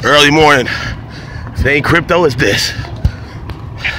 Early morning. If it ain't crypto, it's this.